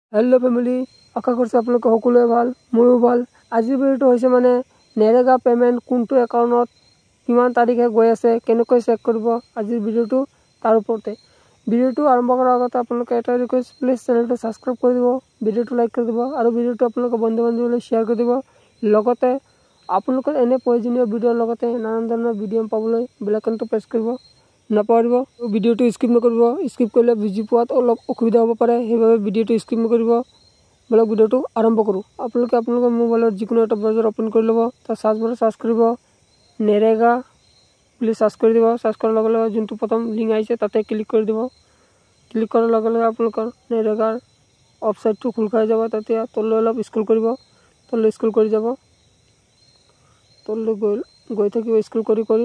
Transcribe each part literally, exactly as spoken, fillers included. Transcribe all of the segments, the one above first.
Hello family आशा करছো आपलोक সকলোৱে ভাল ময়ো ভাল। আজিৰ ভিডিওটো হৈছে মানে নেৰেগা পেমেন্ট কোনটো একাউণ্টত কিমান তাৰিখে গৈ আছে কেনেকৈ চেক কৰিব আজিৰ ভিডিওটো তাৰ ওপৰতে। ভিডিওটো আৰম্ভ কৰাৰ আগতে আপোনালোকে এটা ৰিকুৱেষ্ট, প্লিজ চেনেলটো সাবস্ক্ৰাইব কৰি দিব, ভিডিওটো লাইক কৰি দিব আৰু ভিডিওটো আপোনালোকৰ বন্ধু বান্ধৱীলৈ শ্বেয়াৰ কৰি দিব। লগতে আপোনালোকৰ এনে প্ৰয়োজনীয় ভিডিওৰ লগতে নানান ধৰণৰ ভিডিও পাবলৈ বেল আইকনটো প্ৰেছ কৰিব নাপাহৰিব। ভিডিওটো স্কিপ নকৰিব, স্কিপ কৰিলে বুজি পোৱাত অলপ অসুবিধা হ'ব পাৰে, সেইবাবে ভিডিওটো স্কিপ নকৰিব। বলক ভিডিওটো আৰম্ভ কৰোঁ। আপোনালোকে আপোনালোকৰ মোবাইলত যিকোনো এটা ব্ৰাউজাৰ ওপেন কৰি ল'ব, তাৰ সাৰ্চ বাৰত সাৰ্চ কৰিব নেৰেগা বুলি সাৰ্চ কৰি দিব। সাৰ্চ কৰাৰ লগে লগে যোনটো প্ৰথম লিংক আহিছে তাতে ক্লিক কৰি দিব। ক্লিক কৰাৰ লগে লগে আপোনালোকৰ নেৰেগাৰ ৱেবছাইটটো খোল খাই যাব। তেতিয়া তললৈ অলপ স্ক্ৰল কৰিব, তললৈ স্ক্ৰল কৰি যাব, তললৈ গৈ গৈ থাকিব স্ক্ৰল কৰি কৰি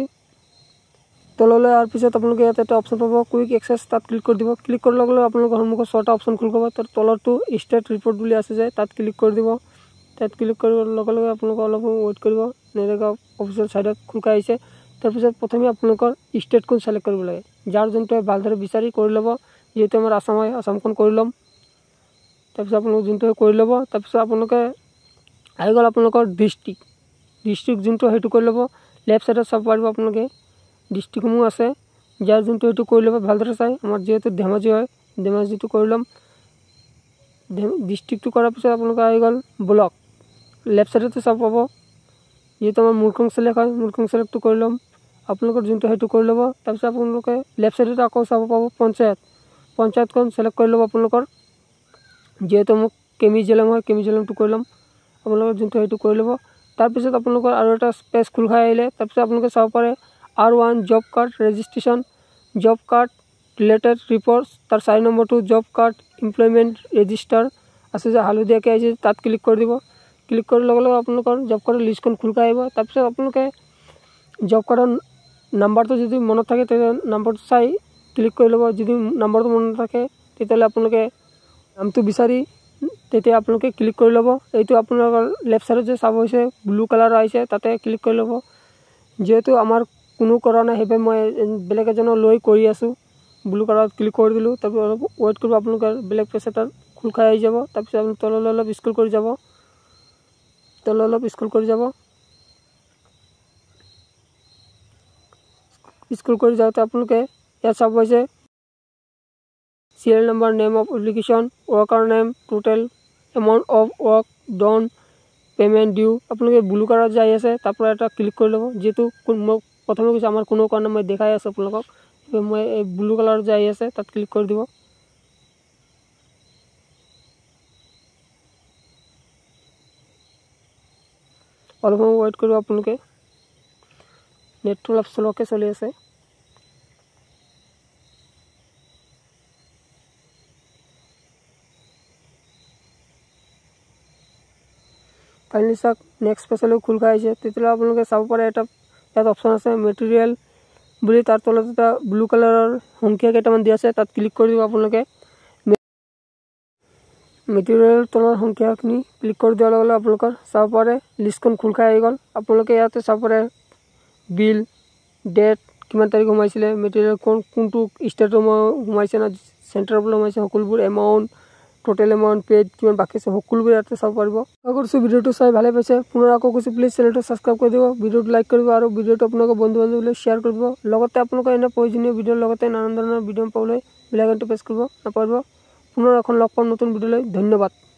তললৈ অহাৰ পিছত আপোনালোকে ইয়াত এটা অপশ্যন পাব কুইক এক্সেছ, তাত ক্লিক কৰি দিব। ক্লিক কৰাৰ লগে লগে আপোনালোকৰ সন্মুখত ছটা অপশ্যন খোল খাব। তাৰ তলৰটো ষ্টেট ৰিপৰ্ট বুলি আছে যে তাত ক্লিক কৰি দিব। তাত ক্লিক কৰাৰ লগে লগে আপোনালোকে অলপ ৱেইট কৰিব। নেৰেগা অফিচিয়েল সাইটত খোল খাই আহিছে। তাৰপিছত প্ৰথমে আপোনালোকৰ ষ্টেটখন সিলেক্ট কৰিব লাগে, যাৰ যোনটোৱে ভালদৰে বিচাৰি কৰি ল'ব। যিহেতু আমাৰ আসাম হয়, আসামখন কৰি ল'ম। তাৰপিছত আপোনালোকে যোনটোৱে কৰি ল'ব। তাৰপিছত আপোনালোকে আহি গ'ল আপোনালোকৰ ডিষ্ট্ৰিক্ট ডিষ্ট্ৰিক্ট যোনটো সেইটো কৰি ল'ব। লেফ্ট ছাইডত চাব পাৰিব আপোনালোকে ডিষ্ট্ৰিক্টসমূহ আছে, যাৰ যোনটো সেইটো কৰি ল'ব ভালদৰে চাই। আমাৰ যিহেতু ধেমাজি হয়, ধেমাজিটো কৰি ল'ম। ডিষ্ট্ৰিক্টটো কৰাৰ পিছত আপোনালোকে আহি গ'ল ব্লক, লেফ্ট ছাইডতে চাব পাব। যিহেতু আমাৰ মুৰখং চিলেক্ট হয়, মুৰখং চিলেক্টটো কৰি ল'ম। আপোনালোকৰ যোনটো সেইটো কৰি ল'ব। তাৰপিছত আপোনালোকে লেফ্ট ছাইডতে আকৌ চাব পাব পঞ্চায়ত, পঞ্চায়তখন চিলেক্ট কৰি ল'ব আপোনালোকৰ। যিহেতু মোক কেমি জেলেম হয়, কেমি জেলেমটো কৰি ল'ম। আপোনালোকৰ যোনটো সেইটো কৰি ল'ব। তাৰপিছত আপোনালোকৰ আৰু এটা পেজ খোল খাই আহিলে তাৰপিছত আপোনালোকে চাব পাৰে R one job card registration, job card related reports. তাৰ চাৰি নম্বৰটো জব কাৰ্ড এমপ্লয়মেণ্ট ৰেজিষ্টাৰ আছে যে হালধীয়াকৈ আহিছে, তাত ক্লিক কৰি দিব। ক্লিক কৰাৰ লগে লগে আপোনালোকৰ জব কাৰ্ডৰ লিষ্টখন খোল খাই আহিব। তাৰপিছত আপোনালোকে জব কাৰ্ডৰ নাম্বাৰটো যদি মনত থাকে তেতিয়া নাম্বাৰটো চাই ক্লিক কৰি ল'ব। যদি নাম্বাৰটো মনত নাথাকে তেতিয়াহ'লে আপোনালোকে নামটো বিচাৰি তেতিয়া আপোনালোকে ক্লিক কৰি ল'ব। এইটো আপোনালোকৰ লেফ্ট ছাইডত যে চাব হৈছে ব্লু কালাৰ আহিছে তাতে ক্লিক কৰি ল'ব। যিহেতু আমাৰ কোনো কৰা নাই সেইবাবে মই বেলেগ এজনৰ লৈ কৰি আছোঁ। ব্লু কালাৰত ক্লিক কৰি দিলোঁ। তাৰপিছত অলপ ৱেইট কৰিব, আপোনালোকৰ বেলেগ পেজ এটাত খোল খাই আহি যাব। তাৰপিছত আপুনি তললৈ অলপ স্ক্ৰল কৰি যাব, তললৈ অলপ স্ক্ৰল কৰি যাব। স্ক্ৰল কৰি যাওঁতে আপোনালোকে ইয়াত চাব হৈছে serial number, name of application, worker name, total amount of work done, payment due. আপোনালোকে ব্লু কালাৰত যাই আছে তাৰ পৰা এটা ক্লিক কৰি ল'ব। যিহেতু মোক প্ৰথমে কৈছে আমাৰ কোনো কাৰণে মই দেখাই আছোঁ আপোনালোকক, মই এই ব্লু কালাৰত যাই আছে তাত ক্লিক কৰি দিব। অলপ সময় ৱেইট কৰিব আপোনালোকে, নেটটো অলপ শ্ল'কৈ চলি আছে। কাইণ্ডলি চাওক নেক্সট পেজলৈ খোল খাই আহিছে। তেতিয়াহ'লে আপোনালোকে চাব পাৰে এটা ইয়াত অপশ্যন আছে মেটেৰিয়েল বুলি, তাৰ তলত এটা ব্লু কালাৰৰ সংখ্যা কেইটামান দিয়া আছে, তাত ক্লিক কৰি দিব আপোনালোকে। মেটেৰিয়েলৰ তলৰ সংখ্যাখিনি ক্লিক কৰি দিয়াৰ লগে লগে আপোনালোকৰ চাব পাৰে লিষ্টখন খোল খাই আহি গ'ল। আপোনালোকে ইয়াতে চাব পাৰে বিল, ডেট, কিমান তাৰিখ সোমাইছিলে, মেটেৰিয়েল কোন কোনটো ষ্টেটৰ সোমাইছে না চেণ্টাৰৰ পৰা সোমাইছে, সকলোবোৰ এমাউণ্ট, টোটেল এমাউণ্ট, পেড কিমান বাকী আছে সকলোবোৰ ইয়াতে চাব পাৰিব। আশা কৰিছোঁ ভিডিওটো চাই ভালে পাইছে। পুনৰ আকৌ কৈছোঁ প্লিজ চেনেলটো ছাবস্ক্ৰাইব কৰি দিব, ভিডিওটো লাইক কৰিব আৰু ভিডিওটো আপোনালোকৰ বন্ধু বান্ধৱীলৈ শ্বেয়াৰ কৰিব। লগতে আপোনালোকৰ এনে প্ৰয়োজনীয় ভিডিঅ'ৰ লগতে নানান ধৰণৰ ভিডিঅ' পাবলৈ বেল আইকনটো প্ৰেছ কৰিব নাপাহৰিব। পুনৰ এখন লগ পাম নতুন ভিডিঅ'লৈ। ধন্যবাদ।